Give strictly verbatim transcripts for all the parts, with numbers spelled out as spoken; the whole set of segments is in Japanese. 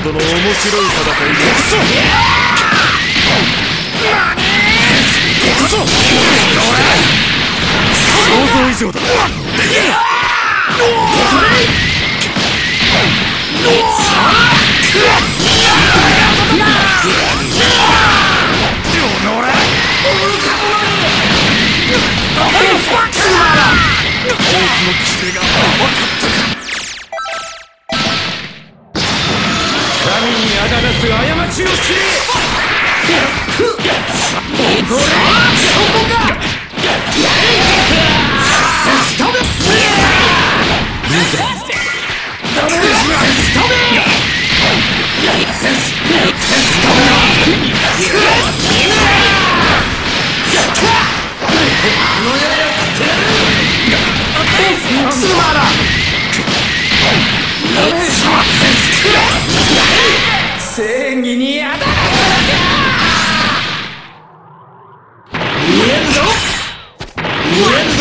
どの面白い戦いだ。想像以上だ。神にあだなす過ちを知れ。正義にあだなす見えるぞ見えるぞ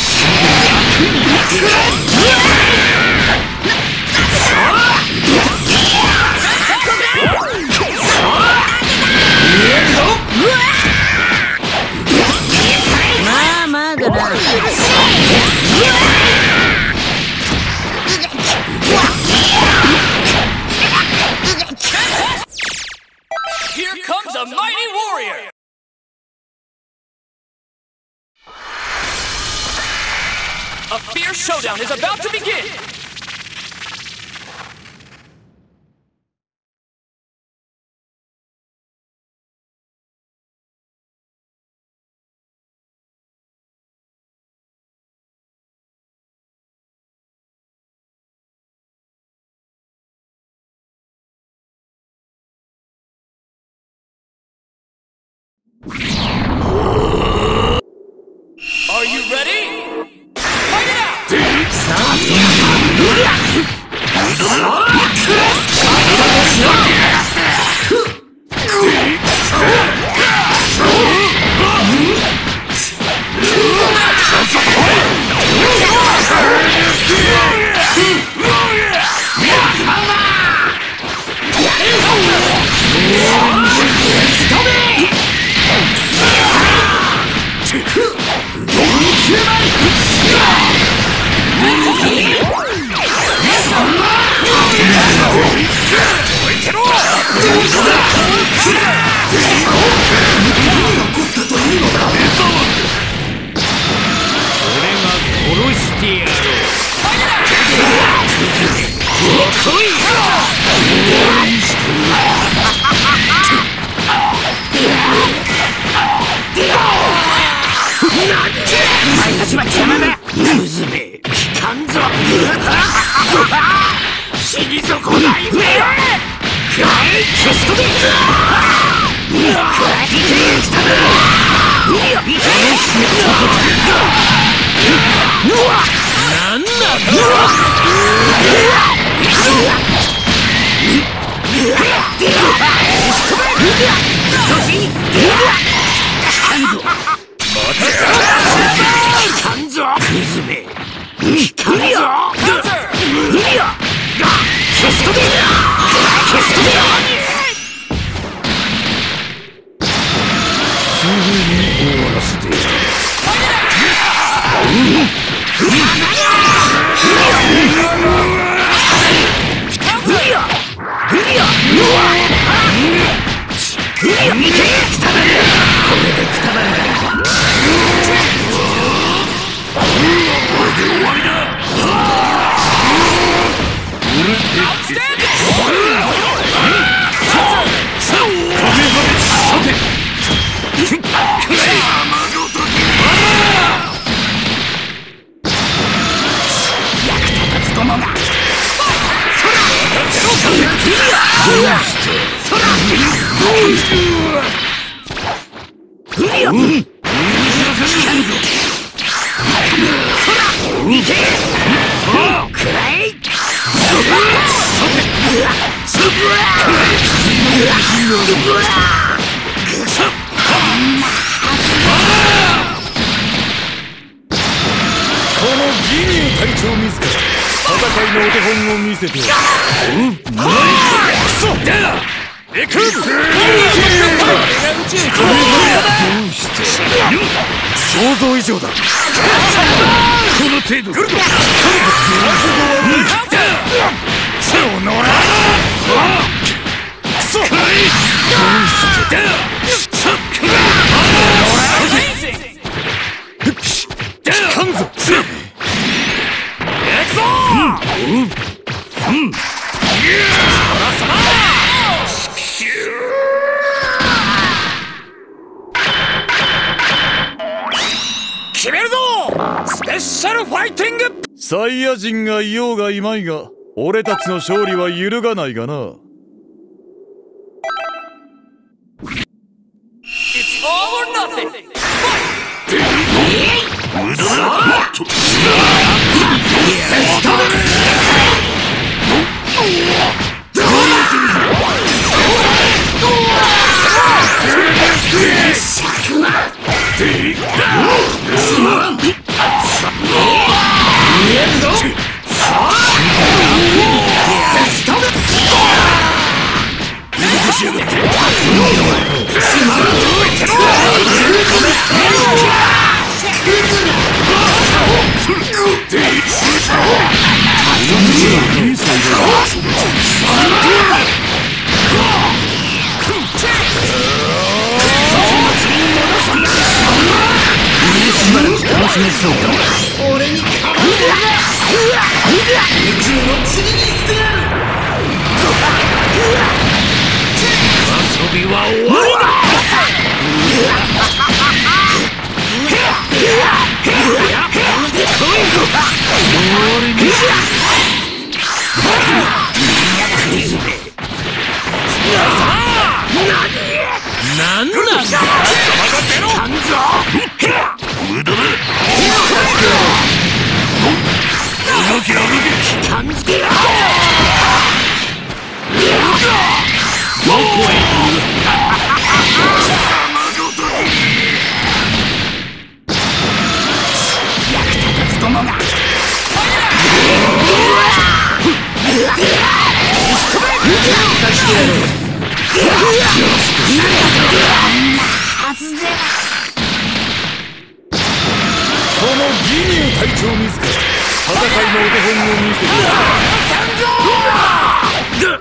まあまだな。 Here comes a mighty warrior! A fierce showdown is about to begin! Are you ready? Fight it out! いのお手本を見せてやる。うん、何かクソだ。行く。どうして想像以上だ。この程度だ。そうのらクソ。どうしてだ。かんぞ。行くぞ。うんうんうん。決めるぞ。スペシャルファイティング。サイヤ人がいようがいまいが俺たちの勝利は揺るがないがな。 It's all or nothing. 無駄だ。俺にかまうな。宇宙の塵に捨てやる。遊びは終わりだ。なんなんだ。無駄だ。動き動き。感じてやる。どこへ行く。役立たずどもが。はずぜ。この義乳隊長自ら戦いのお手本を見せてやる。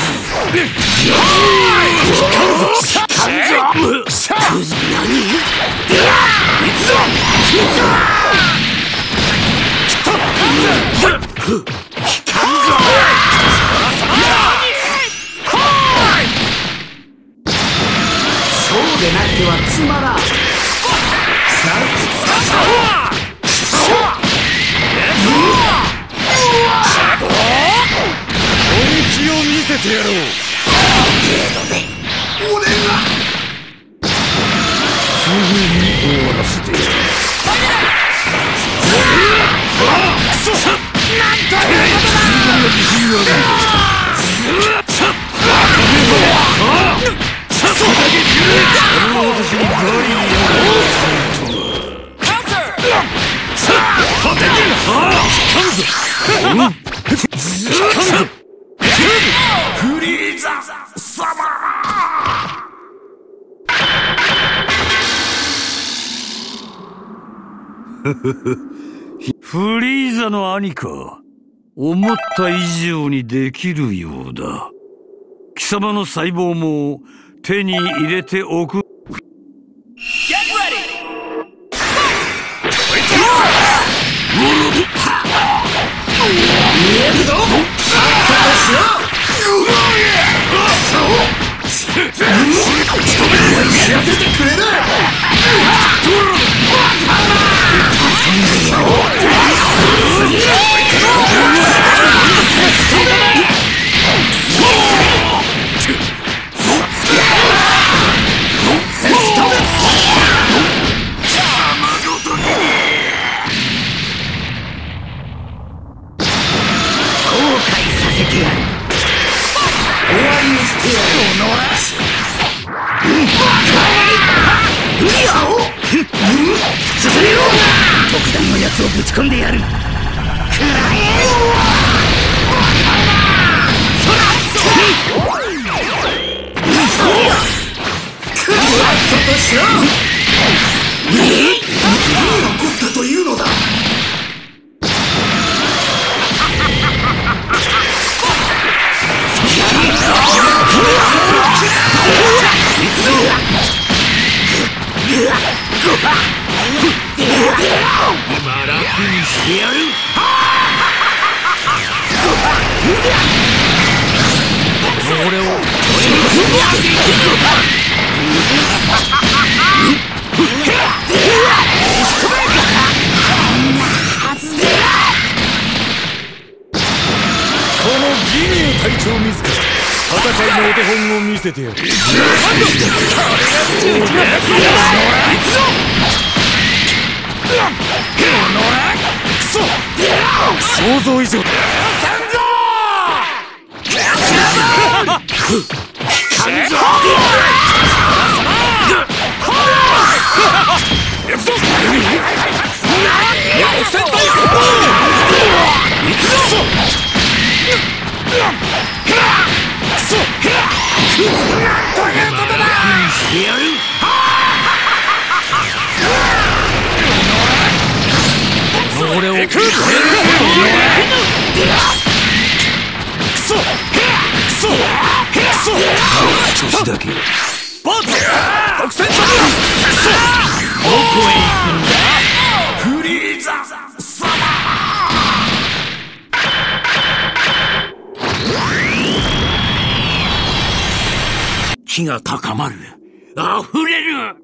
そうでなくてはつまらん。本気を見せてやろう。程度で俺がすぐに終わらせてやる。クソさなんということだ。フリーザ様。フリーザの兄か。思った以上にできるようだ。貴様の細胞も手に入れておく。特段のやつをぶち込んでやる。くらえ。 としろ。何が起こったというのだ。 今楽にしてやる。俺をこの義乳隊長自ら戦いのお手本を見せてやる。想像以上だ。 俺を少しだけバーツ特戦隊。 どこへ行くんだ。 フリーザ様。 気が高まる。溢れる。